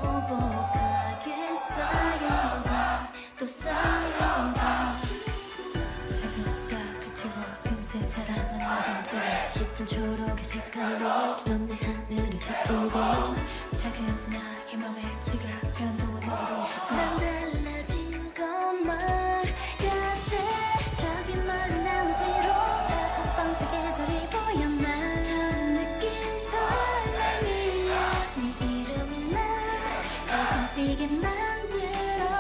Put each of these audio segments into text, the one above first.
오복하게 쌓여가 또 쌓여가 작은 싹을 채워 금세 자라난 아름들 짙은 초록의 색깔로 넌 내 하늘을 채우고 작은 나의 맘에 지가 변동은 너로 난 달라진 것만 같아 저기 멀리 나무 뒤로 다섯 번째 계절이 보였나 처음 느낀 설렘이 네 이름이 나 가슴 뛰게 만들어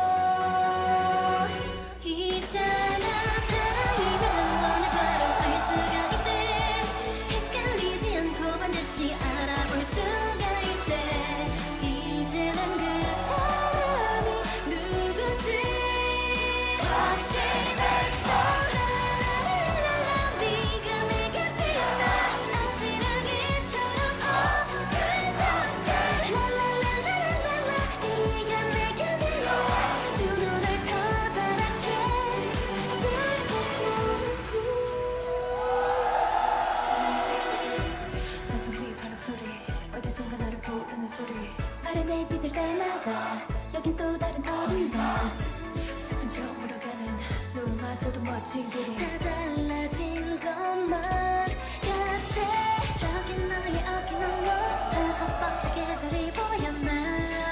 있잖아 사랑이면 한 번에 바로 알 수가 있대 헷갈리지 않고 반드시 알아볼 수가 있대 이제 난 그 사람이 누군지 확신했어 라라라라 네가 내게 피어나 아지르기처럼 어두웠다 라라라라라라 네가 내게 피어나 두 눈을 커다랗게 뜨고 꾸는 꿈 낮은 위 바람 소리 어디선가 나를 부르는 소리 발을 내디딜 때마다 여긴 또 다른 어딘가 슬픈 처음으로 가는 눈마저도 멋진 그림 다 달라진 것만 같아 저기 너의 어깨 너머 다섯 번째 계절이 보였나